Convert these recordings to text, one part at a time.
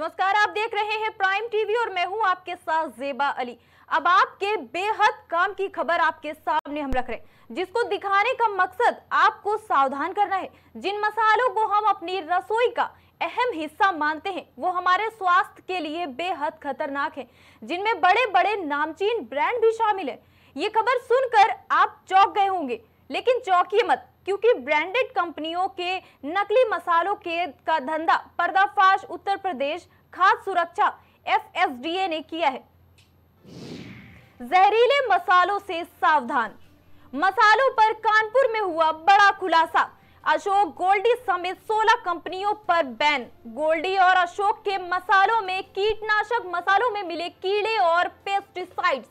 नमस्कार, आप देख रहे हैं प्राइम टीवी और मैं हूं आपके साथ ज़ेबा अली। अब आपके बेहद काम की खबर आपके सामने हम रख रहे हैं, जिसको दिखाने का मकसद आपको सावधान करना है। जिन मसालों को हम अपनी रसोई का अहम हिस्सा मानते हैं वो हमारे स्वास्थ्य के लिए बेहद खतरनाक है, जिनमें बड़े बड़े नामचीन ब्रांड भी शामिल है। ये खबर सुनकर आप चौंक गए होंगे, लेकिन चौंकिए मत, क्योंकि ब्रांडेड कंपनियों के नकली मसालों के का धंधा पर्दाफाश उत्तर प्रदेश खाद्य सुरक्षा FSDA ने किया है। जहरीले मसालों से सावधान, मसालों पर कानपुर में हुआ बड़ा खुलासा। अशोक गोल्डी समेत 16 कंपनियों पर बैन। गोल्डी और अशोक के मसालों में कीटनाशक मसालों में मिले कीड़े और पेस्टिसाइड्स।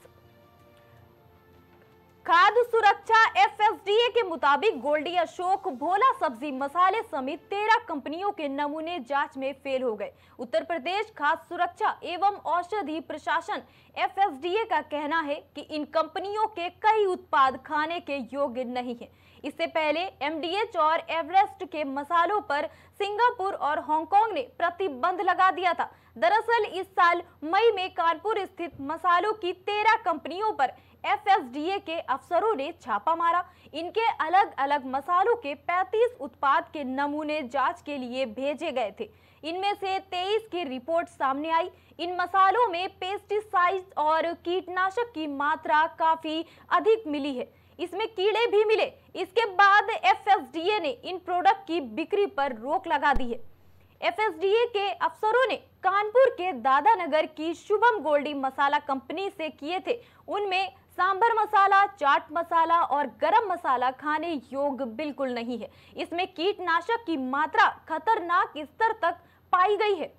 खाद्य सुरक्षा FSDA के मुताबिक गोल्डी, अशोक, भोला सब्जी मसाले समेत 13 कंपनियों के नमूने जांच में फेल हो गए। उत्तर प्रदेश खाद्य सुरक्षा एवं औषधि प्रशासन FSDA का कहना है कि इन कंपनियों के कई उत्पाद खाने के योग्य नहीं है। इससे पहले MDH और एवरेस्ट के मसालों पर सिंगापुर और हांगकांग ने प्रतिबंध लगा दिया था। दरअसल इस साल मई में कानपुर स्थित मसालों की 13 कंपनियों पर FSDA के अफसरों ने छापा मारा। इनके अलग अलग मसालों के 35 उत्पाद के नमूने जांच के लिए भेजे गए थे। इनमें से 23 की रिपोर्ट सामने आई। इन मसालों में पेस्टिसाइड्स और कीटनाशक की मात्रा काफी अधिक मिली है। इसमें कीड़े भी मिले। इसके बाद FSDA ने इन प्रोडक्ट की बिक्री पर रोक लगा दी है। FSDA के अफसरों ने कानपुर के दादानगर की शुभम गोल्डी मसाला कंपनी से किए थे। उनमें सांभर मसाला, चाट मसाला और गरम मसाला खाने योग्य बिल्कुल नहीं है। इसमें कीटनाशक की मात्रा खतरनाक स्तर तक पाई गई है।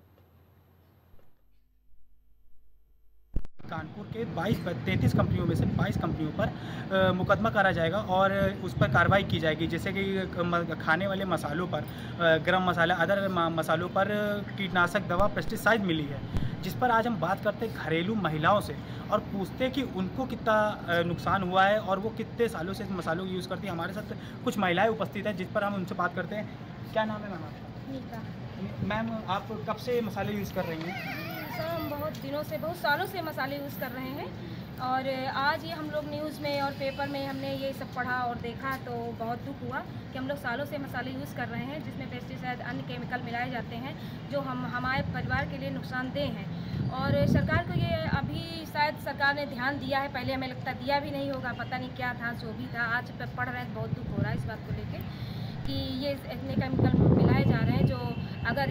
कानपुर के 33 कंपनियों में से 22 कंपनियों पर मुकदमा करा जाएगा और उस पर कार्रवाई की जाएगी, जैसे कि खाने वाले मसालों पर, गरम मसाला, अदर मसालों पर कीटनाशक दवा, पेस्टिसाइड मिली है। जिस पर आज हम बात करते हैं घरेलू महिलाओं से और पूछते हैं कि उनको कितना नुकसान हुआ है और वो कितने सालों से इस मसालों को यूज़ करती हैं। हमारे साथ कुछ महिलाएँ उपस्थित हैं जिस पर हम उनसे बात करते हैं। क्या नाम है मैम आपका? नीता। मैम, आप कब से मसाले यूज़ कर रही हैं? सर, हम बहुत दिनों से, बहुत सालों से मसाले यूज़ कर रहे हैं और आज ये हम लोग न्यूज़ में और पेपर में हमने ये सब पढ़ा और देखा तो बहुत दुख हुआ कि हम लोग सालों से मसाले यूज़ कर रहे हैं जिसमें पेस्टिसाइड, अन्य केमिकल मिलाए जाते हैं जो हमारे परिवार के लिए नुकसानदेह हैं। और सरकार को ये अभी शायद सरकार ने ध्यान दिया है, पहले हमें लगता दिया भी नहीं होगा, पता नहीं क्या था, जो भी था। आज पढ़ रहे हैं, बहुत दुख हो रहा है इस बात को लेकर कि ये इतने केमिकल मिलाए जा रहे हैं जो अगर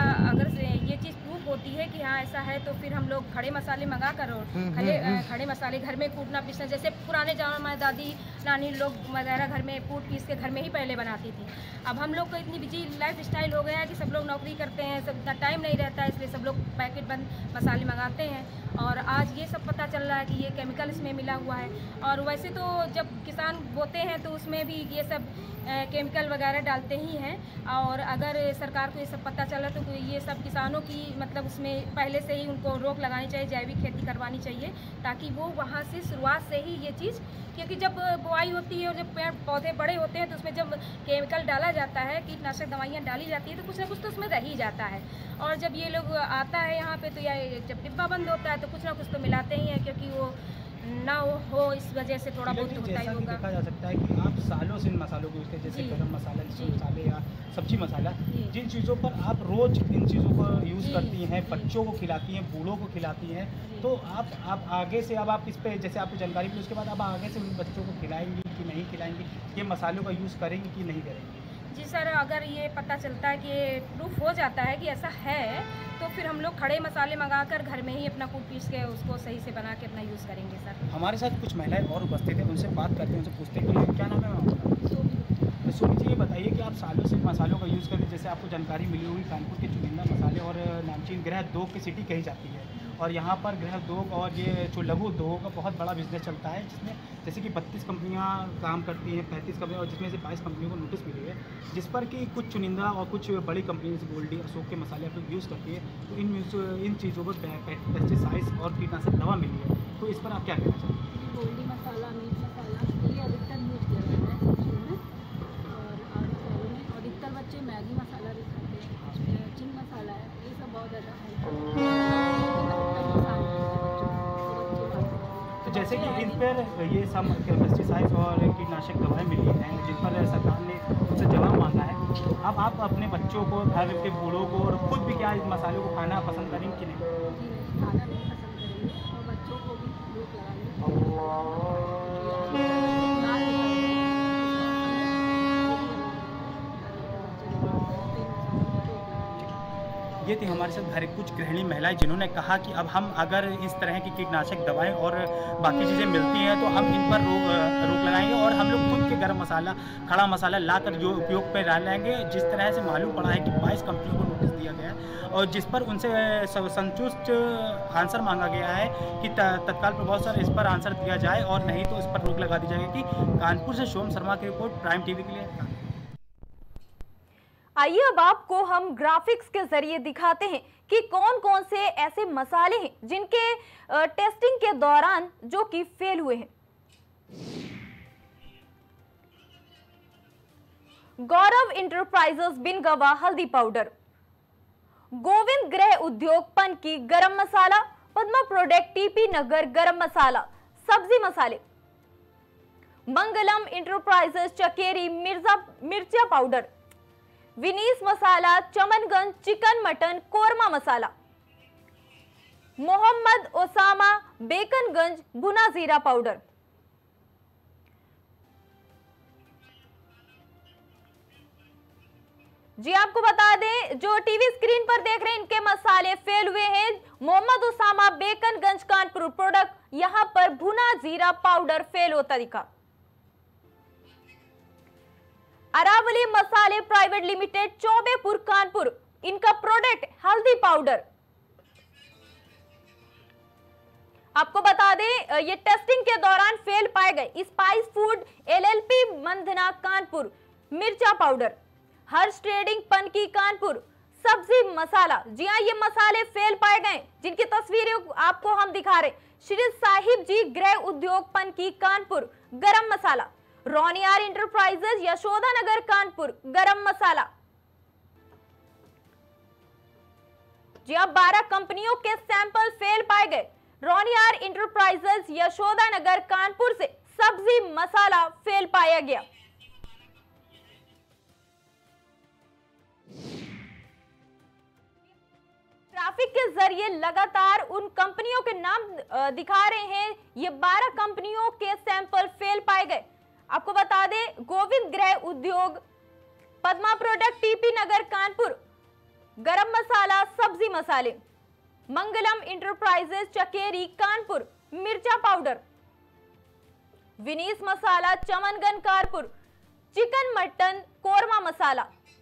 ये चीज़ प्रूफ होती है कि हाँ ऐसा है तो फिर हम लोग खड़े मसाले मंगा कर और खड़े मसाले घर में कूटना पीसना, जैसे पुराने ज़माने में दादी नानी लोग वगैरह घर में कूट पीस के घर में ही पहले बनाती थी। अब हम लोग को इतनी बिजी लाइफ स्टाइल हो गया है कि सब लोग नौकरी करते हैं, सब इतना टाइम नहीं रहता है, इसलिए सब लोग पैकेट बंद मसाले मंगाते हैं। और आज ये सब पता चल रहा है कि ये केमिकल इसमें मिला हुआ है। और वैसे तो जब किसान बोते हैं तो उसमें भी ये सब केमिकल वगैरह डालते ही हैं। और अगर सरकार को ये सब पता चला तो ये सब किसानों की मतलब उसमें पहले से ही उनको रोक लगानी चाहिए, जैविक खेती करवानी चाहिए, ताकि वो वहाँ से शुरुआत से ही ये चीज़, क्योंकि जब बुआई होती है और जब पेड़ पौधे बड़े होते हैं तो उसमें जब केमिकल डाला जाता है, कीटनाशक दवाइयाँ डाली जाती है तो कुछ ना कुछ तो उसमें रह ही जाता है। और जब ये लोग आता है यहाँ पे तो या जब डिब्बा बंद होता है तो कुछ ना कुछ तो मिलाते ही हैं, क्योंकि वो ना हो इस वजह से थोड़ा बहुत होता ही होगा। देखा जा सकता है कि आप सालों से इन मसालों को यूज़ करते हैं, जैसे गरम मसाला, मसाले या सब्जी मसाला, जिन चीज़ों पर आप रोज़ इन चीज़ों को यूज़ करती हैं, बच्चों को खिलाती हैं, बूढ़ों को खिलाती हैं, तो आप आगे से अब आप इस पर जैसे आपको जानकारी मिली उसके बाद अब आगे से उन बच्चों को खिलाएंगी कि नहीं खिलाएंगी, ये मसालों का यूज़ करेंगी कि नहीं करेंगी? जी सर, अगर ये पता चलता है कि ये प्रूफ हो जाता है कि ऐसा है तो फिर हम लोग खड़े मसाले मंगाकर घर में ही अपना कूट पीस के उसको सही से बना के अपना यूज़ करेंगे सर। हमारे साथ कुछ महिलाएं और उपस्थित हैं, उनसे बात करते हैं, उनसे पूछते हैं कि क्या नाम है आपका? सोनी जी, ये बताइए कि आप सालों से मसालों का यूज़ करते, जैसे आपको जानकारी मिली होगी कानपुर के चुनिंदा मसाले और नामचीन गृह उद्योग की सिटी कही जाती है और यहाँ पर गृह उद्योग और ये जो लघु उद्योगों का बहुत बड़ा बिजनेस चलता है, जिसमें जैसे कि 32 कंपनियाँ काम करती हैं, 35 कंपनियाँ, और जिसमें से 22 कंपनियों को नोटिस मिली है, जिस पर कि कुछ चुनिंदा और कुछ बड़ी कंपनी जैसे गोल्डी, अशोक के मसाले आप लोग यूज़ करती है, तो इन चीज़ों पर पेस्टिसाइड्स और कीटनाशक दवा मिली है, तो इस पर आप क्या कहना चाहते हैं? गोल्डी मसाला, मीट मसाला ये अधिकतर यूज किया जाता है सब्जियों में और अधिकतर बच्चे मैगी मसाला भी खाते हैं, चिंग मसाला है, ये सब बहुत ज़्यादा जैसे कि इन पर ये सब पेस्टिसाइड्स और कीटनाशक दवाएं मिली हैं जिन पर सरकार ने उनसे जवाब मांगा है। अब आप अपने बच्चों को, घर के बूढ़ों को और खुद भी क्या इस मसालों को खाना पसंद करेंगे कि नहीं? जी नहीं, खाना नहीं पसंद करेंगे और बच्चों को भी रोक लगाएंगे। ये थी हमारे साथ घर कुछ गृहिणी महिलाएं जिन्होंने कहा कि अब हम अगर इस तरह की कीटनाशक दवाएं और बाकी चीज़ें मिलती हैं तो हम इन पर रोक लगाएंगे और हम लोग खुद के गर्म मसाला, खड़ा मसाला लाकर जो उपयोग पर डालेंगे। जिस तरह से मालूम पड़ा है कि 22 कंपनियों को नोटिस दिया गया है और जिस पर उनसे संतुष्ट आंसर मांगा गया है कि तत्काल प्रभाव से इस पर आंसर दिया जाए और नहीं तो इस पर रोक लगा दी जाएगी। कानपुर से सोम शर्मा की रिपोर्ट, प्राइम टीवी के लिए। आइए अब आपको हम ग्राफिक्स के जरिए दिखाते हैं कि कौन कौन से ऐसे मसाले हैं जिनके टेस्टिंग के दौरान जो कि फेल हुए हैं। गौरव इंटरप्राइजेस बिन गवा हल्दी powder, Govind Griha Udyog Panki garam masala, Padma product TP Nagar garam masala, सब्जी मसाले, मंगलम इंटरप्राइजेस चकेरी मिर्चा powder, Vinis masala, Chamanganj chicken mutton korma masala, Mohammad Osama Bekanganj भुना जीरा पाउडर। जी आपको बता दें, जो टीवी स्क्रीन पर देख रहे हैं इनके मसाले फेल हुए हैं। मोहम्मद ओसामा बेकनगंज कानपुर प्रोडक्ट, यहां पर भुना जीरा पाउडर फेल होता दिखा। अरावली मसाले प्राइवेट लिमिटेड चौबेपुर कानपुर, इनका प्रोडक्ट हल्दी पाउडर। आपको बता दें ये टेस्टिंग के दौरान फेल पाए गए। Spice food LLP Mandhana Kanpur मिर्चा पाउडर, हर्ष ट्रेडिंग पनकी कानपुर सब्जी मसाला। जी हाँ, ये मसाले फेल पाए गए जिनकी तस्वीरें आपको हम दिखा रहे। श्री साहिब जी गृह उद्योग पनकी कानपुर गरम मसाला, रोनियार इंटरप्राइजेज यशोदा नगर कानपुर गरम मसाला। जी अब 12 कंपनियों के सैंपल फेल पाए गए। रोनियार इंटरप्राइजेज यशोदा नगर कानपुर से सब्जी मसाला फेल पाया गया। ग्राफिक के जरिए लगातार उन कंपनियों के नाम दिखा रहे हैं। ये 12 कंपनियों के सैंपल फेल पाए गए। आपको बता दें, गोविंद गृह उद्योग, पद्मा प्रोडक्ट टीपी नगर कानपुर गरम मसाला सब्जी मसाले, मंगलम इंटरप्राइजेज चकेरी कानपुर मिर्चा powder, Vinis masala Chamanganj Kanpur chicken mutton korma masala,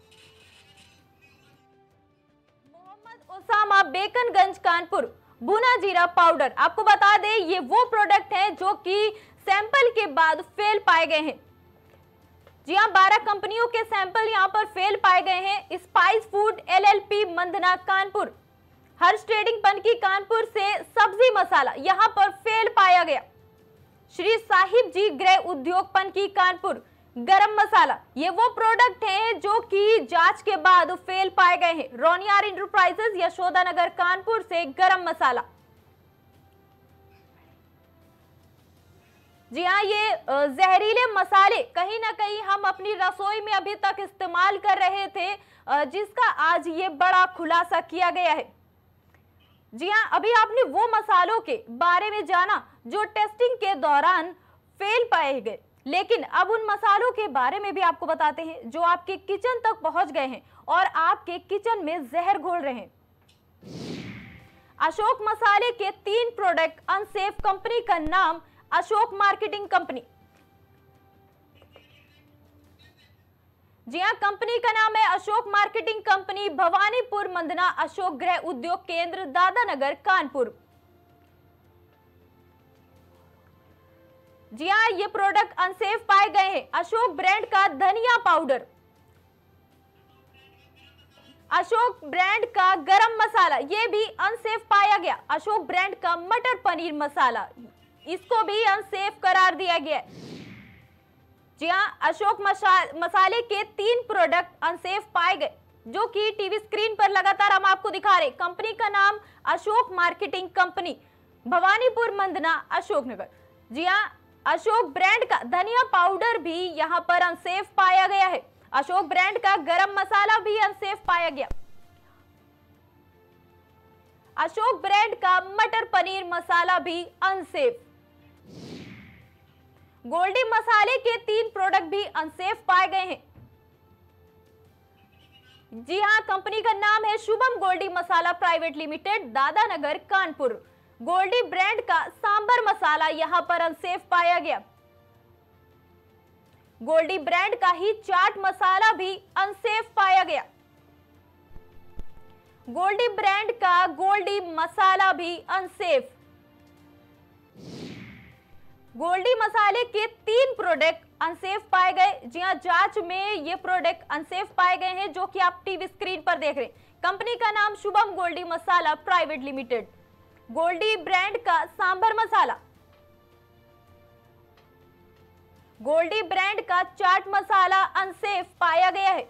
Mohammad Osama Bekanganj Kanpur भुना जीरा पाउडर। आपको बता दें, ये वो प्रोडक्ट हैं जो कि सैंपल के बाद फेल पाए गए हैं। जी हाँ, 12 कंपनियों के सैंपल यहां पर फेल पाए गए हैं। Spice food LLP Mandhana Kanpur, Harsh trading Panki Kanpur से सब्जी मसाला यहां पर फेल पाया गया। श्री साहिब जी गृह उद्योग पनकी कानपुर गरम मसाला, ये वो प्रोडक्ट हैं जो कि जांच के बाद फेल पाए गए हैं। रोनियार इंटरप्राइजेज यशोदा नगर कानपुर से गरम मसाला। जी हाँ, ये जहरीले मसाले कहीं ना कहीं हम अपनी रसोई में अभी तक इस्तेमाल कर रहे थे, जिसका आज ये बड़ा खुलासा किया गया है। जी हाँ, अभी आपने वो मसालों के बारे में जाना जो टेस्टिंग के दौरान फेल पाए गए, लेकिन अब उन मसालों के बारे में भी आपको बताते हैं जो आपके किचन तक पहुंच गए हैं और आपके किचन में जहर घोल रहे हैं। अशोक मसाले के 3 प्रोडक्ट अनसेफ, कंपनी का नाम अशोक मार्केटिंग कंपनी। जी हां, कंपनी का नाम है अशोक मार्केटिंग कंपनी, भवानीपुर मंदना अशोक गृह उद्योग केंद्र दादानगर कानपुर। जी हां, ये प्रोडक्ट अनसेफ पाए गए हैं। अशोक ब्रांड का धनिया पाउडर, अशोक ब्रांड का गरम मसाला, ये भी अनसेफ पाया गया। अशोक ब्रांड का मटर पनीर मसाला, इसको भी अनसेफ करार दिया गया है। जी हां, अशोक मसाले के 3 प्रोडक्ट अनसेफ पाए गए जो कि टीवी स्क्रीन पर लगातार हम आपको दिखा रहे। कंपनी का नाम अशोक मार्केटिंग कंपनी, भवानीपुर मंदना अशोकनगर। जी हाँ, अशोक ब्रांड का धनिया पाउडर भी यहां पर अनसेफ पाया गया है। अशोक ब्रांड का गरम मसाला भी अनसेफ पाया गया। अशोक ब्रांड का मटर पनीर मसाला भी अनसेफ। गोल्डी मसाले के 3 प्रोडक्ट भी अनसेफ पाए गए हैं। जी हां, कंपनी का नाम है Shubham Goldie masala private limited, Dadanagar, Kanpur. Goldie brand का सांबर मसाला यहां पर अनसेफ पाया गया। गोल्डी ब्रांड का ही चाट मसाला भी अनसेफ पाया गया। गोल्डी ब्रांड का गोल्डी मसाला भी अनसेफ। गोल्डी मसाले के 3 प्रोडक्ट अनसेफ पाए गए। जी हां, जांच में ये प्रोडक्ट अनसेफ पाए गए हैं जो कि आप टीवी स्क्रीन पर देख रहे हैं। कंपनी का नाम Shubham Goldie masala private limited. Goldie brand का सांभर मसाला, गोल्डी ब्रांड का चाट मसाला अनसेफ पाया गया है।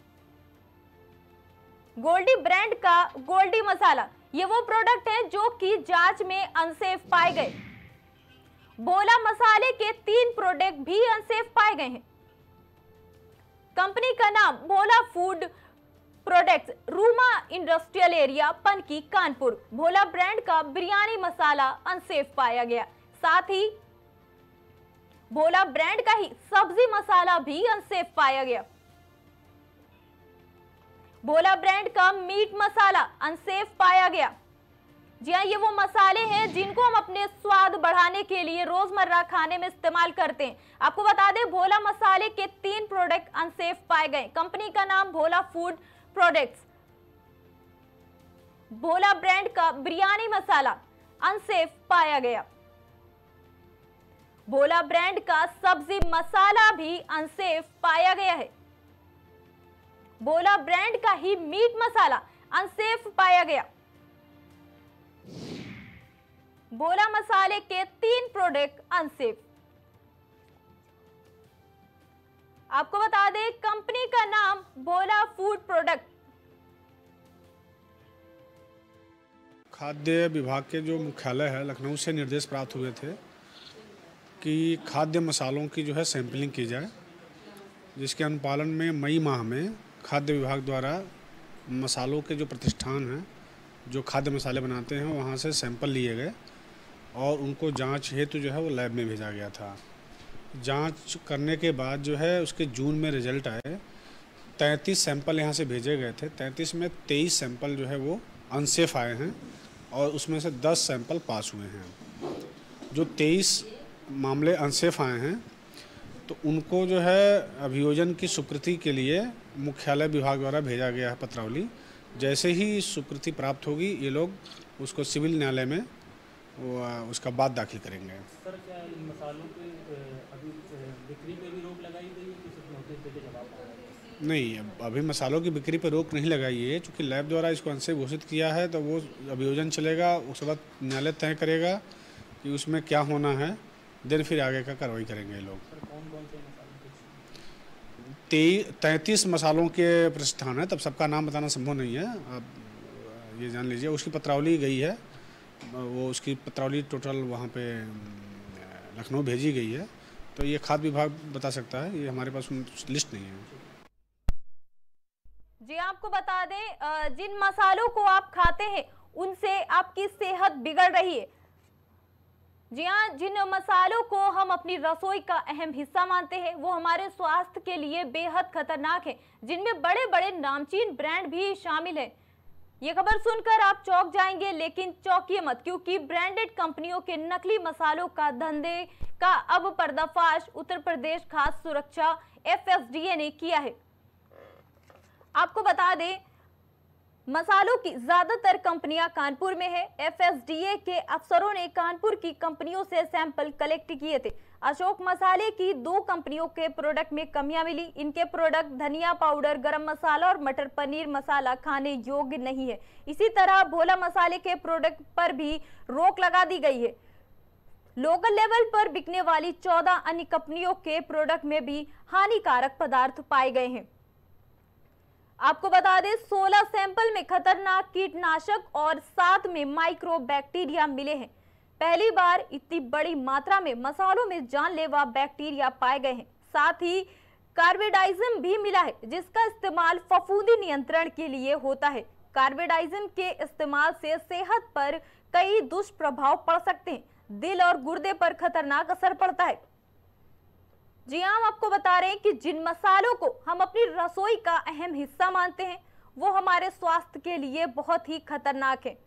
गोल्डी ब्रांड का गोल्डी मसाला, ये वो प्रोडक्ट है जो कि जांच में अनसेफ पाए गए। भोला मसाले के 3 प्रोडक्ट भी अनसेफ पाए गए हैं। कंपनी का नाम Bhola food products, Ruma industrial area, Panki, Kanpur. Bhola brand का बिरयानी मसाला अनसेफ पाया गया। साथ ही भोला ब्रांड का ही सब्जी मसाला भी अनसेफ पाया गया। भोला ब्रांड का मीट मसाला अनसेफ पाया गया। जी हाँ, ये वो मसाले हैं जिनको हम अपने स्वाद बढ़ाने के लिए रोजमर्रा खाने में इस्तेमाल करते हैं। आपको बता दें, भोला मसाले के 3 प्रोडक्ट अनसेफ पाए गए। कंपनी का नाम Bhola food products. Bhola brand का बिरयानी मसाला अनसेफ पाया गया। भोला ब्रांड का सब्जी मसाला भी अनसेफ पाया गया है। भोला ब्रांड का ही मीट मसाला अनसेफ पाया गया। भोला मसाले के 3 प्रोडक्ट अनसेफ। आपको बता दें, कंपनी का नाम भोला फूड प्रोडक्ट। खाद्य विभाग के जो मुख्यालय है लखनऊ से निर्देश प्राप्त हुए थे कि खाद्य मसालों की जो है सैंपलिंग की जाए, जिसके अनुपालन में मई माह में खाद्य विभाग द्वारा मसालों के जो प्रतिष्ठान हैं जो खाद्य मसाले बनाते हैं वहाँ से सैंपल लिए गए और उनको जांच हेतु जो है वो लैब में भेजा गया था। जांच करने के बाद जो है उसके जून में रिजल्ट आए। 33 सैंपल यहाँ से भेजे गए थे। 33 में 23 सैंपल जो है वो अनसेफ आए हैं और उसमें से 10 सैंपल पास हुए हैं। जो 23 मामले अनसेफ आए हैं तो उनको जो है अभियोजन की स्वीकृति के लिए मुख्यालय विभाग द्वारा भेजा गया है पत्रावली। जैसे ही स्वीकृति प्राप्त होगी ये लोग उसको सिविल न्यायालय में उसका बाद दाखिल करेंगे। सर, क्या इन मसालों के अभी बिक्री पे भी रोक लगाई गई है कि सिर्फ नोटिस देके जवाब आ रहा है? नहीं, अभी मसालों की बिक्री पर रोक नहीं लगाई है, चूँकि लैब द्वारा इसको अनसेफ घोषित किया है तो वो अभियोजन चलेगा। उसके बाद न्यायालय तय करेगा कि उसमें क्या होना है, देन फिर आगे का कार्रवाई करेंगे ये लोग। सर, कौन कौन से मसालों 33 मसालों के प्रतिष्ठान है, तब सबका नाम बताना संभव नहीं है, आप ये जान लीजिए। उसकी पत्रावली गई है, वो उसकी पत्रावली टोटल वहाँ पे लखनऊ भेजी गई है, तो ये खाद्य विभाग बता सकता है, ये हमारे पास लिस्ट नहीं है। जी, आपको बता दें, जिन मसालों को आप खाते हैं उनसे आपकी सेहत बिगड़ रही है। जी हाँ, जिन मसालों को हम अपनी रसोई का अहम हिस्सा मानते हैं वो हमारे स्वास्थ्य के लिए बेहद खतरनाक है, जिनमें बड़े बड़े नामचीन ब्रांड भी शामिल हैं। ये खबर सुनकर आप चौंक जाएंगे, लेकिन चौंकिए मत, क्योंकि ब्रांडेड कंपनियों के नकली मसालों का धंधे का अब पर्दाफाश उत्तर प्रदेश खाद्य सुरक्षा FSDA ने किया है। आपको बता दें, मसालों की ज्यादातर कंपनियां कानपुर में है। FSDA के अफसरों ने कानपुर की कंपनियों से सैंपल कलेक्ट किए थे। अशोक मसाले की 2 कंपनियों के प्रोडक्ट में कमियां मिली। इनके प्रोडक्ट धनिया पाउडर, गरम मसाला और मटर पनीर मसाला खाने योग्य नहीं है। इसी तरह भोला मसाले के प्रोडक्ट पर भी रोक लगा दी गई है। लोकल लेवल पर बिकने वाली 14 अन्य कंपनियों के प्रोडक्ट में भी हानिकारक पदार्थ पाए गए हैं। आपको बता दें, 16 सैंपल में खतरनाक कीटनाशक और 7 में माइक्रो बैक्टीरिया मिले हैं। पहली बार इतनी बड़ी मात्रा में मसालों में जानलेवा बैक्टीरिया पाए गए हैं। साथ ही कार्बेडाइजिम भी मिला है, जिसका इस्तेमाल फफूंदी नियंत्रण के लिए होता है। कार्बेडाइजिम के इस्तेमाल से सेहत पर कई दुष्प्रभाव पड़ सकते हैं। दिल और गुर्दे पर खतरनाक असर पड़ता है। जी हाँ, हम आपको बता रहे हैं कि जिन मसालों को हम अपनी रसोई का अहम हिस्सा मानते हैं, वो हमारे स्वास्थ्य के लिए बहुत ही खतरनाक है।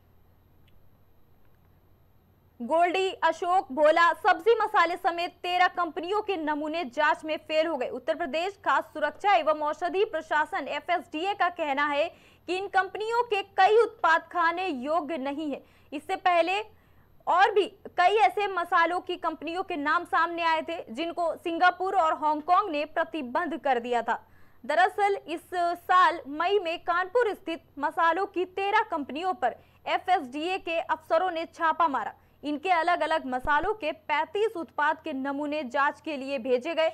गोल्डी, अशोक, भोला सब्जी मसाले समेत 13 कंपनियों के नमूने जांच में फेल हो गए। उत्तर प्रदेश खाद्य सुरक्षा एवं औषधि प्रशासन FSDA का कहना है कि इन कंपनियों के कई उत्पाद खाने योग्य नहीं है। इससे पहले और भी कई ऐसे मसालों की कंपनियों के नाम सामने आए थे, जिनको सिंगापुर और हांगकांग ने प्रतिबंध कर दिया था। दरअसल इस साल मई में कानपुर स्थित मसालों की 13 कंपनियों पर FSDA के अफसरों ने छापा मारा। इनके अलग अलग मसालों के 35 उत्पाद के नमूने जांच के लिए भेजे गए।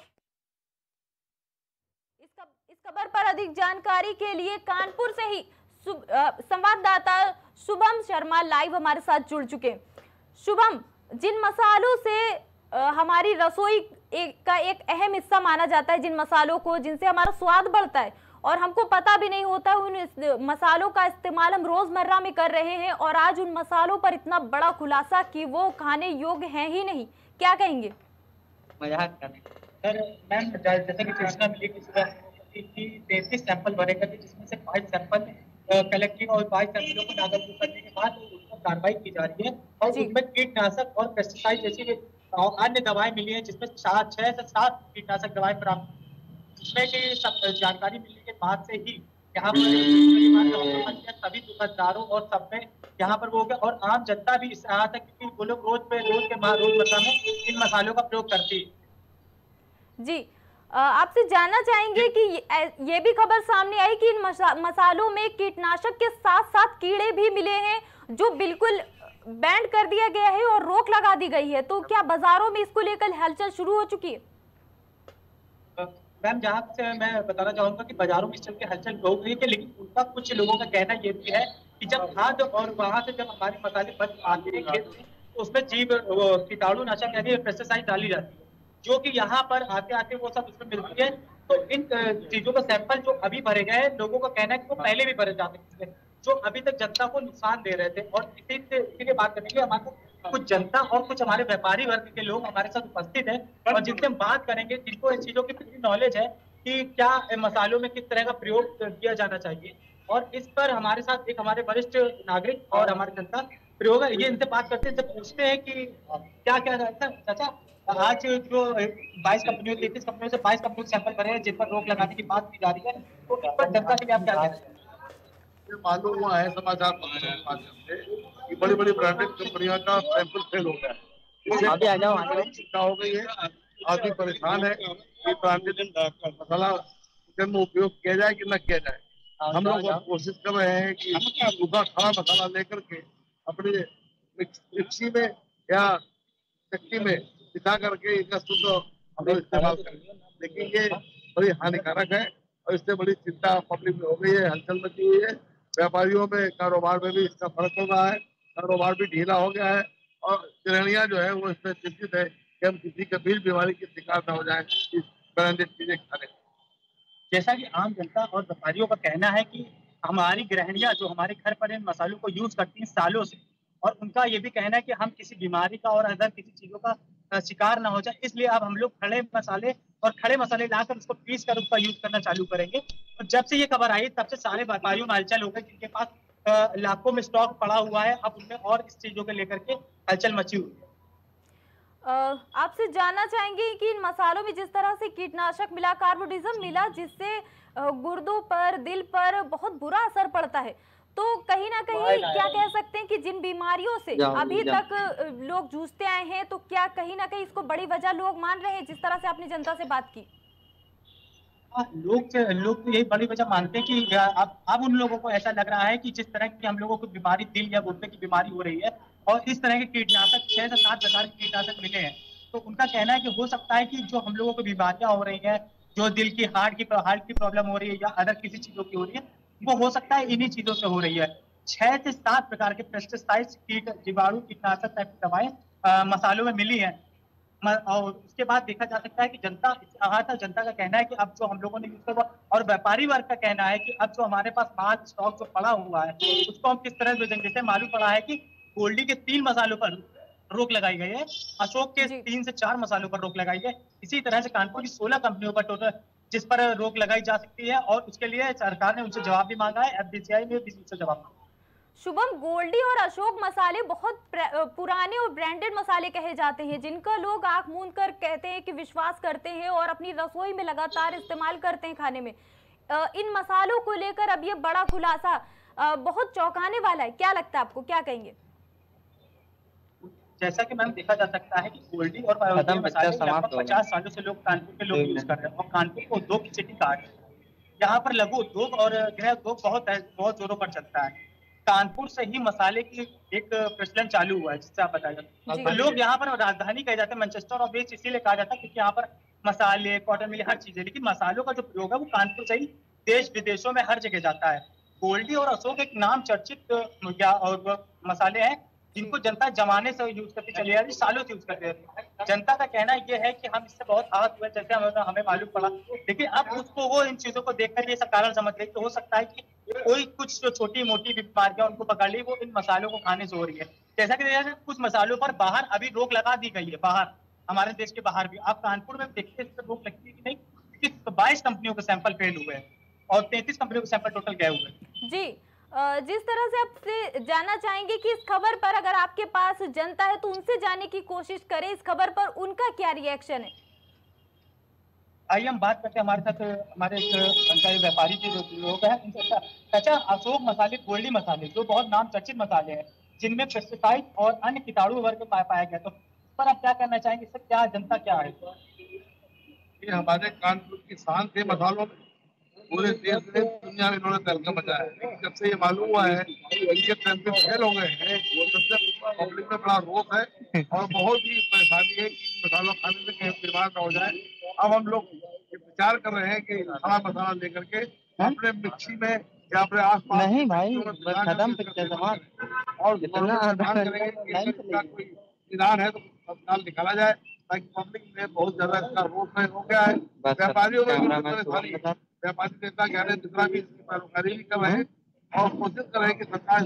इस खबर पर अधिक जानकारी के लिए कानपुर से ही संवाददाता शुभम शर्मा लाइव हमारे साथ जुड़ चुके हैं। शुभम, जिन मसालों से हमारी रसोई का एक अहम हिस्सा माना जाता है, जिन मसालों को जिनसे हमारा स्वाद बढ़ता है और हमको पता भी नहीं होता, उन मसालों का इस्तेमाल हम रोजमर्रा में कर रहे हैं, और आज उन मसालों पर इतना बड़ा खुलासा कि वो खाने योग्य हैं ही नहीं, क्या कहेंगे? मजाक कर सर मैम, जैसे कि सूचना मिली कि सुबह 33 सैंपल भरे गए, जिसमें से 5 सैंपल कलेक्टिव और 5 सैंपलों को नागरिक करने के बाद उनको कार्रवाई की जा रही है और उनमें कीटनाशक और पेस्टिसाइड जैसी अन्य दवाएं मिली है, जिसमें 6 से 7 कीटनाशक दवाएं प्राप्त, जिसमें की सब जानकारी मिलने के बाद से ही यहाँ पर सभी दुकानदारों और सब में यहाँ पर वो हो गया, और आम जनता भी इससे आता है क्योंकि वो लोग रोजमर्रा में इन मसालों का प्रयोग करती है। जी, आपसे जानना चाहेंगे कि ये भी खबर सामने आई कि इन मसालों में कीटनाशक के साथ साथ कीड़े भी मिले हैं, जो बिल्कुल बैन कर दिया गया है और रोक लगा दी गई है। तो क्या बाजारों में इसको लेकर हलचल शुरू हो चुकी है? मैम, जहाँ से मैं बताना चाहूंगा कि बाजारों में इस चल के हलचल हो गई है, लेकिन उनका कुछ लोगों का कहना ये भी है कि जब खाद और वहां से जब हमारे मसाले बन आते हैं खेत में, तो उसमें कीटाणु नाशक यानी पेस्टिसाइड डाली जाती है, जो कि यहाँ पर आते आते वो सब उसमें मिलती है। तो इन चीजों का सैंपल जो अभी भरे गए हैं, लोगों का कहना है कि वो पहले भी भरे जाते थे, जो अभी तक जनता को नुकसान दे रहे थे। और इसीलिए बात करने के लिए हमारे कुछ जनता और कुछ हमारे व्यापारी वर्ग के लोग हमारे साथ उपस्थित हैं, और जिनसे हम बात करेंगे, जिनको इन चीजों की पूरी नॉलेज है कि क्या मसालों में किस तरह का प्रयोग किया जाना चाहिए। और इस पर हमारे साथ एक हमारे वरिष्ठ नागरिक और हमारे जनता प्रयोग है, ये इनसे बात करते हैं, जब पूछते हैं कि क्या क्या चाचा, आज जो 22 कंपनियों 33 कंपनियों से 22 कंपनियों के सैंपल भरे हैं, जिन पर रोक लगाने की बात की जा रही है, तो इन पर जनता के लिए आप क्या कहते हैं? मालूम हुआ है समाचार पत्रों के माध्यम से कि बड़ी बड़ी ब्रांडेड कंपनियों का सैंपल फेल हो गया है। इससे आ जाओ चिंता हो गई है, आदमी परेशान है कि ब्रांडेड मसाला में उपयोग किया जाए कि न किया जाए। हम लोग कोशिश कर रहे हैं कि सूखा खड़ा मसाला लेकर के अपने मिक्सी में या चक्की में पिसा करके इसका शुद्ध हम लोग इस्तेमाल करें, लेकिन ये बड़ी हानिकारक है और इससे बड़ी चिंता पब्लिक में हो गई है, हलचल मची हुई है। व्यापारियों में, कारोबार में भी इसका फर्क हो रहा है, कारोबार भी ढीला हो गया है, और गृहणियां जो है वो इसमें चिंतित है कि हम किसी गंभीर बीमारी की शिकार न हो जाए इस ब्रांडेड चीजें खाने। जैसा कि आम जनता और व्यापारियों का कहना है कि हमारी गृहणियां जो हमारे घर पर इन मसालों को यूज करती हैं सालों से, और उनका ये भी कहना है कि हम किसी बीमारी का और अदर किसी चीजों का शिकार ना हो जाए, इसलिए अब हम लोग खड़े मसाले लाकर उसको पीस कर उसका यूज करना चालू करेंगे। और जब से ये खबर आई, तब से सारे व्यापारियों में हलचल हो गई, जिनके पास लाखों में स्टॉक पड़ा हुआ है, अब उनमें और इस चीजों को लेकर के हलचल मची हुई है। आपसे जानना चाहेंगे कि इन मसालों में जिस तरह से कीटनाशक मिला, कार्बोडिज्म मिला, जिससे गुर्दों पर, दिल पर बहुत बुरा असर पड़ता है, तो कहीं ना कहीं क्या कह सकते हैं कि जिन बीमारियों से अभी तक लोग जूझते आए हैं, तो क्या कहीं ना कहीं इसको बड़ी वजह लोग मान रहे हैं, जिस तरह से आपने जनता से बात की? लोग तो यही बड़ी वजह मानते हैं कि अब उन लोगों को ऐसा लग रहा है कि जिस तरह की हम लोगों को बीमारी, दिल या गुर्दे की बीमारी हो रही है, और इस तरह के कीटनाशक 6 से 7 प्रकार के कीटनाशक मिले हैं, तो उनका कहना है कि हो सकता है कि जो हम लोगों को बीमारियां हो रही हैं, जो दिल की हार्ट की प्रॉब्लम हो रही है या अदर किसी चीजों की हो रही है, वो हो सकता है इन्हीं चीजों से हो रही है। 6 से 7 प्रकार के पेस्टिसाइड्स, कीट, जीवाणु, कीटनाशक टाइप की दवाएं मसालों में मिली हैं। और उसके बाद देखा जा सकता है कि जनता का कहना है कि अब जो हम लोगों ने यूज किया, और व्यापारी वर्ग का कहना है कि अब जो हमारे पास माल स्टॉक जो पड़ा हुआ है उसको हम किस तरह बेचेंगे। जैसे मालूम पड़ा है कि गोल्डी के 3 मसालों पर रोक लगाई गई है, अशोक के 3 से 4 मसालों पर रोक लगाई है, इसी तरह से कानपुर की 16 कंपनियों पर टोटल जिस पर रोक लगाई जा सकती है, और उसके लिए सरकार ने उनसे जवाब भी मांगा है। एफडीसीआई ने भी उनसे जवाब मांगा। शुभम, गोल्डी और अशोक मसाले बहुत पुराने और ब्रांडेड मसाले कहे जाते हैं, जिनका लोग आंख मूंद कर कहते हैं कि विश्वास करते हैं और अपनी रसोई में लगातार इस्तेमाल करते हैं खाने में। इन मसालों को लेकर अब ये बड़ा खुलासा बहुत चौंकाने वाला है, क्या लगता है आपको, क्या कहेंगे? जैसा कि मैम देखा जा सकता है कि गोल्डी और बायोटीन मसाले लगभग 50 सालों से लोग कानपुर के लोग यूज कर रहे हैं, और कानपुर को उद्योग की सिटी कहा है। यहाँ पर लघु उद्योग और गृह उद्योग बहुत जोरों पर चलता है। कानपुर से ही मसाले की एक प्रचलन चालू हुआ है, जिससे आप बताइए। लोग यहाँ पर राजधानी कहे जाते हैं, मैनचेस्टर ऑफ वेस्ट इसीलिए कहा जाता है क्योंकि यहाँ पर मसाले, कॉटन मिल, हर चीज है। लेकिन मसालों का जो प्रयोग है वो कानपुर से ही देश विदेशों में हर जगह जाता है। गोल्डी और अशोक एक नाम चर्चित और मसाले हैं जिनको जनता जमाने से यूज करती चली आ रही, सालों से यूज करते हैं। जनता का कहना यह है कि हम इससे बहुत आहत हुए, जैसे हमें मालूम पड़ा, लेकिन अब उसको वो इन चीजों को देखकर ये सब कारण समझ गई। तो हो सकता है कि कोई कुछ जो छोटी मोटी बीमारियां उनको पकड़ ली, वो इन मसालों को खाने से हो रही है। जैसा कि कुछ मसालों पर बाहर अभी रोक लगा दी गई है, बाहर हमारे देश के बाहर भी। आप कानपुर में देखते हैं रोक लगती है कि नहीं, क्योंकि 22 कंपनियों के सैंपल फेल हुए हैं और 33 कंपनियों के सैंपल टोटल गए हुए हैं। जी, जिस तरह से आपसे जानना चाहेंगे कि इस खबर पर अगर आपके पास जनता है तो उनसे जानने की कोशिश करें, इस खबर पर उनका क्या रिएक्शन है। आइए हम बात करते हैं, हमारे साथ हमारे एक व्यापारी के लोग हैं उनसे। अच्छा, अशोक मसाले, गोल्डी मसाले जो बहुत नाम चर्चित मसाले हैं, जिनमें पेस्टिसाइड और अन्य कीटाणु वर्ग पाया गया, तो इस पर आप क्या करना चाहेंगे, इससे क्या जनता क्या है? ये हमारे कानपुर की शान थे मसालों में, पूरे देश में दुनिया में इन्होंने तहलका मचाया है। लेकिन जब से ये मालूम हुआ है इनके सैंपल फेल हो गए हैं, तब से पब्लिक में बड़ा रोष है और बहुत ही परेशानी है कि मसाला खाने से कहीं बीमार न हो जाए। अब हम लोग विचार कर रहे हैं कि हरा मसाला लेकर के अपने मिक्सी में या अपने आसपास नहीं भाई खत्म और करेंगे कि इसका कोई निदान है तो तत्काल निकाला जाए, ताकि पब्लिक में बहुत ज्यादा इसका रोष हो गया है। व्यापारियों में व्यापारी नेता कह रहे जितना भी इसकी पैरोकारी भी कर रहे हैं और कोशिश कर रहे हैं कि सरकार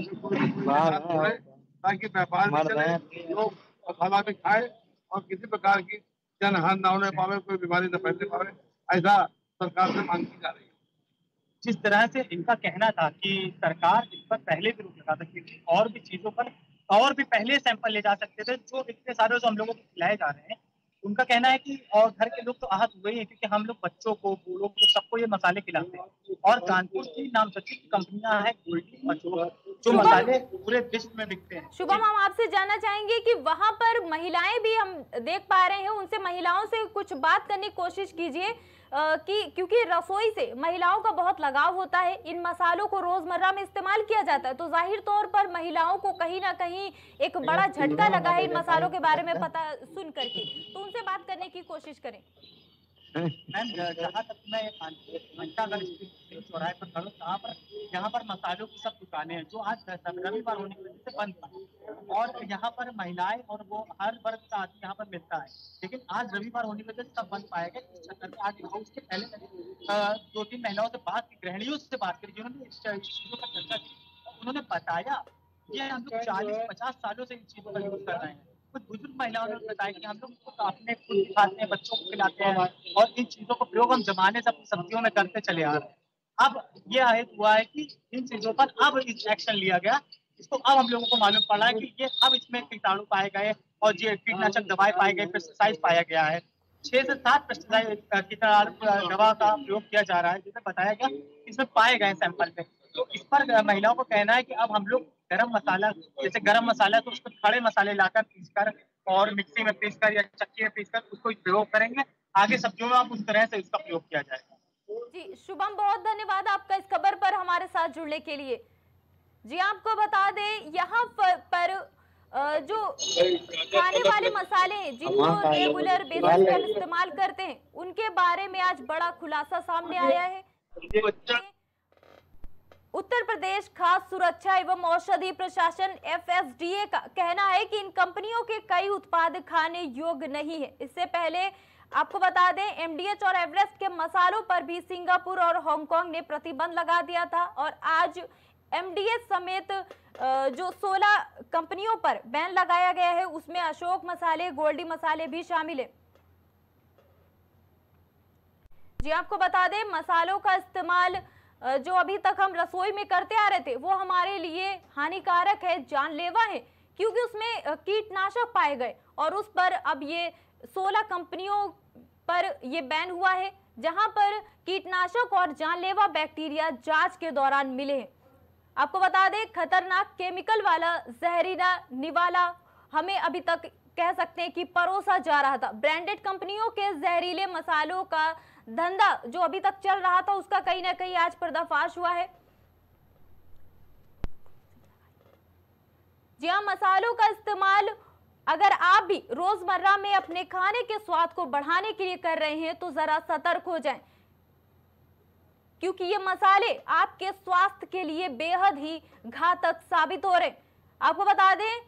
ताकि व्यापार भी चले, लोग मसाला भी खाए और किसी प्रकार की जनहानि न होने पावे, कोई बीमारी न फैलने पावे, ऐसा सरकार से मांग की जा रही है। जिस तरह से इनका कहना था कि सरकार इस पर पहले भी रोक लगा सकती थी और भी चीजों पर और भी पहले सैंपल ले जा सकते थे, जो इतने सारे जो हम लोगों को खिलाए जा रहे हैं, उनका कहना है कि और घर के लोग तो आहत हुए हैं क्योंकि हम लोग बच्चों को, बूढ़ों को, सबको ये मसाले खिलाते हैं। और कानपुर की नामचर्चित कंपनियां हैं गोल्डी और जो मसाले पूरे विश्व में बिकते हैं। शुभम, हम आपसे जानना चाहेंगे कि वहां पर महिलाएं भी हम देख पा रहे हैं, उनसे महिलाओं से कुछ बात करने की कोशिश कीजिए कि क्योंकि रसोई से महिलाओं का बहुत लगाव होता है, इन मसालों को रोजमर्रा में इस्तेमाल किया जाता है, तो जाहिर तौर पर महिलाओं को कहीं ना कहीं एक बड़ा झटका लगा है इन मसालों के बारे में पता सुन करके, तो उनसे बात करने की कोशिश करें। मैम, जहाँ तक मैं घंटाघर चौराहे पर खड़ा हूँ, यहाँ पर मसालों की सब दुकानें हैं जो आज रविवार होने की वजह से बंद था, और यहाँ पर महिलाएं और वो हर वर्ग का आदमी यहाँ पर मिलता है, लेकिन आज रविवार होने की वजह से सब बंद पाया गया। आज उसके पहले 2-3 महिलाओं से बात की, गृहिणियों से बात करी, जिन्होंने इस चीजों पर चर्चा की। उन्होंने बताया कि हम लोग 40-50 सालों से इन चीजों का यूज कर रहे हैं। कुछ बुजुर्ग महिलाओं ने बताया कि हम लोग अपने खुद खाते हैं, बच्चों को खिलाते हैं और इन चीजों का प्रयोग हम जमाने से अपनी सब्जियों में करते चले आ रहे हैं। अब ये हुआ है कि इन चीजों पर अब एक्शन लिया गया, इसको अब हम लोगों को मालूम पड़ा है कि ये अब इसमें कीटाणु पाए गए और ये कीटनाशक दवाएं पाए गए, पेस्टिसाइड पाया गया है। 6 से 7 पेस्टिसाइड कीटनाशक दवा का प्रयोग किया जा रहा है, जिसे बताया गया इसमें पाए गए सैंपल में। तो इस पर महिलाओं को कहना है कि अब हम लोग गरम मसाला, जैसे गरम मसाला तो उसको खड़े मसाले लाकर पीसकर और मिक्सी में पीसकर या चक्की में पीसकर उसको प्रयोग करेंगे। आगे सब्जियों में आप उस तरह से इसका प्रयोग किया जाएगा। जी शुभम, बहुत धन्यवाद आपका इस खबर पर हमारे साथ जुड़ने के लिए। जी आपको बता दें, यहाँ पर जो खाने वाले मसाले जिनको रेगुलर बेसिस पर इस्तेमाल करते हैं, उनके बारे में आज बड़ा खुलासा सामने आया है। उत्तर प्रदेश खाद्य सुरक्षा एवं औषधि प्रशासन FSDA का कहना है कि इन कंपनियों के कई उत्पाद खाने योग्य नहीं है। इससे पहले आपको बता दें, MDH और एवरेस्ट के मसालों पर भी सिंगापुर और हांगकांग ने प्रतिबंध लगा दिया था और आज MDH समेत जो 16 कंपनियों पर बैन लगाया गया है, उसमें अशोक मसाले, गोल्डी मसाले भी शामिल है। जी आपको बता दें, मसालों का इस्तेमाल जो अभी तक हम रसोई में करते आ रहे थे वो हमारे लिए हानिकारक है, जानलेवा है, क्योंकि उसमें कीटनाशक पाए गए और उस पर अब ये 16 कंपनियों पर ये बैन हुआ है, जहां पर कीटनाशक और जानलेवा बैक्टीरिया जांच के दौरान मिले हैं। आपको बता दें, खतरनाक केमिकल वाला जहरीला निवाला हमें अभी तक कह सकते हैं कि परोसा जा रहा था। ब्रांडेड कंपनियों के जहरीले मसालों का धंधा जो अभी तक चल रहा था, उसका कहीं ना कहीं आज पर्दाफाश हुआ है। जी हाँ, मसालों का इस्तेमाल अगर आप भी रोजमर्रा में अपने खाने के स्वाद को बढ़ाने के लिए कर रहे हैं तो जरा सतर्क हो जाएं, क्योंकि ये मसाले आपके स्वास्थ्य के लिए बेहद ही घातक साबित हो रहे हैं। आपको बता दें,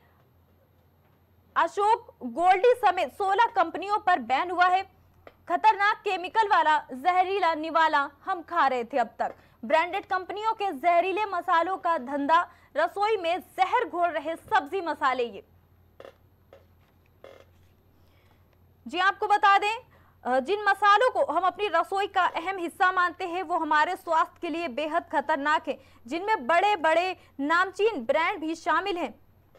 अशोक, गोल्डी समेत 16 कंपनियों पर बैन हुआ है। खतरनाक केमिकल वाला जहरीला निवाला हम खा रहे थे अब तक। ब्रांडेड कंपनियों के जहरीले मसालों का धंधा, रसोई में जहर घोल रहे सब्जी मसाले ये। जी आपको बता दें, जिन मसालों को हम अपनी रसोई का अहम हिस्सा मानते हैं वो हमारे स्वास्थ्य के लिए बेहद खतरनाक है, जिनमें बड़े बड़े नामचीन ब्रांड भी शामिल हैं।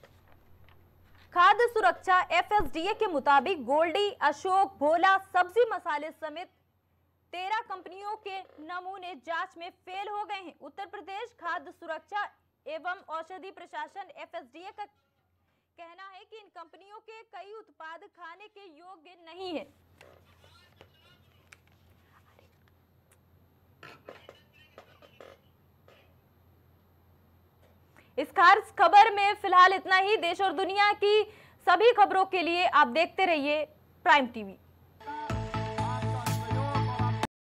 खाद्य सुरक्षा FSDA के मुताबिक गोल्डी, अशोक, भोला सब्जी मसाले समेत 13 कंपनियों के नमूने जांच में फेल हो गए हैं। उत्तर प्रदेश खाद्य सुरक्षा एवं औषधि प्रशासन FSDA का कहना है कि इन कंपनियों के कई उत्पाद खाने के योग्य नहीं है। इस खास खबर में फिलहाल इतना ही। देश और दुनिया की सभी खबरों के लिए आप देखते रहिए प्राइम टीवी।